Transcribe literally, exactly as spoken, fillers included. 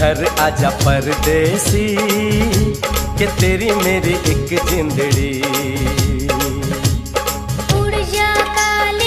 घर आजा परदेसी, कि तेरी मेरी एक जिंदड़ी।